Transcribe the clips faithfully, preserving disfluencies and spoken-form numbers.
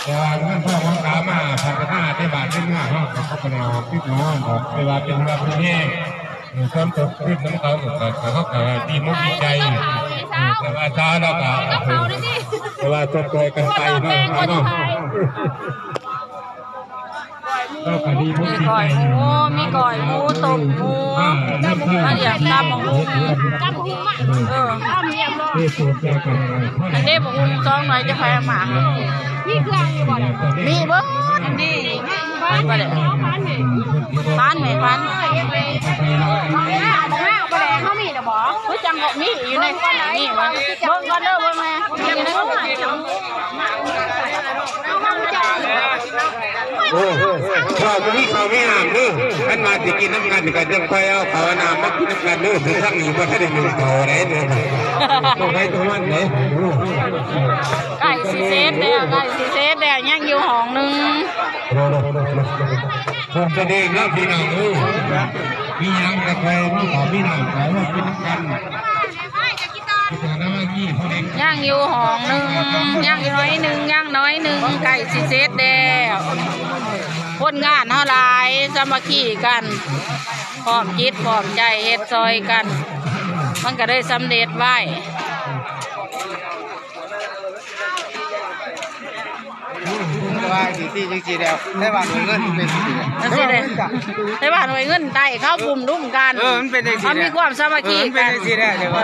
แต่ว่าเงินพ่อของกามาพัฒนาได้บาทเป็นห้าห้องเขาเป็นเอาพิษน้องบอกเวลาเป็นแบบนี้ความตกขึ้นของเขาแต่เขาเกิดดีมุกดีใจแต่ว่าช้าแล้วก็แต่ว่าจะปล่อยกันไปเนาะเนาะก็คดีมุกมีดีก่อใจยหมูมีก่อยหมูต้มหมูอันเดียวตามหมูเออที่สูบยากันอันนี้บอกคุณซองหน่อยจะแพงมามีเครื่องอยู่บ่มีเบิ้งอันนี้พันไปเลยพันไหมพันเขามีแต่บ่รู้จังบอกมีอยู่ในนี่วะเบิ้งก่อนเด้อเบิ้งแม่โอ้ข้าวมีข้าวมีน้ำเด้อขันมาจะกินน้ำกันกันยังคอยเอาข้าวน้ำมากินน้ำกันเด้อถึงทั้งนี้ว่าถ้าได้หนึ่งต่อได้เด้อตัวใครตัวมันเลยไก่ซีเซฟเดียวไก่ซีเซฟเดียวยังอยู่ห้องนึงผมจะเด็กแล้วพี่น้องเออมียังกาแฟมีข้าวมีน้ำขอมากินน้ำกันย่างอยู่ห้องหนึ่งย่างอยู่น้อยหนึ่งย่างน้อยหนึ่งไก่ซีเซตเดียวคนงานเท่าไรสามัคคีกันพร้อมจิตพร้อมใจเฮ็ดซอยกันมันก็ได้สำเร็จไว้ว่าสีสีจริงๆแล้วได้บ้านหน่วยเงินเป็นสีนั่นสิเลยได้บ้านหน่วยเงินไต่เข้ากลุ่มรุ่มกันเออมันเป็นสีมันมีความสามัคคีกันเป็นสีแรกเลยว่า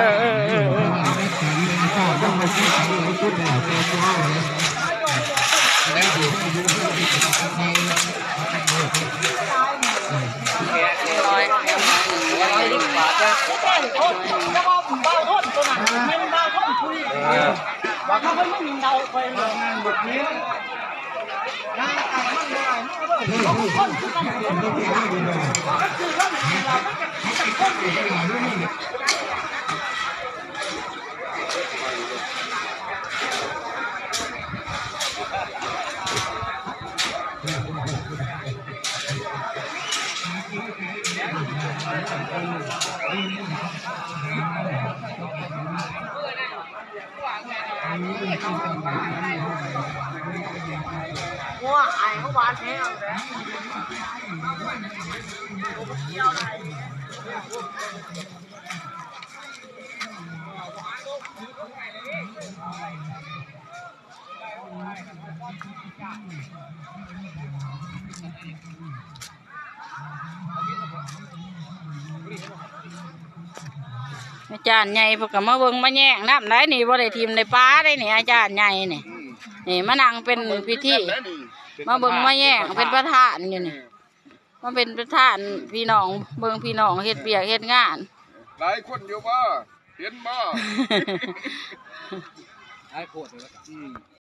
ร้อยร้อยดิบบาทเลยว่าเขาไม่มีเดาไปแบบนี้ว้าไอ้เขาหวานแท้อาจารย์ใหญ่พวกก็มาเบิ่งมาแย่งน้ำได้นี่บ่ได้ทีมในป้าได้นี่อาจารย์ใหญ่นี่นี่มานั่งเป็นพิธีมาเบิ่งมาแย่งเป็นประธานอยู่นี่มาเป็นประธานพี่น้องเบิ่งพี่น้องเฮ็ดเบียกเฮ็ดงานหลายคนอยู่บ่เห็นบ่หลายคน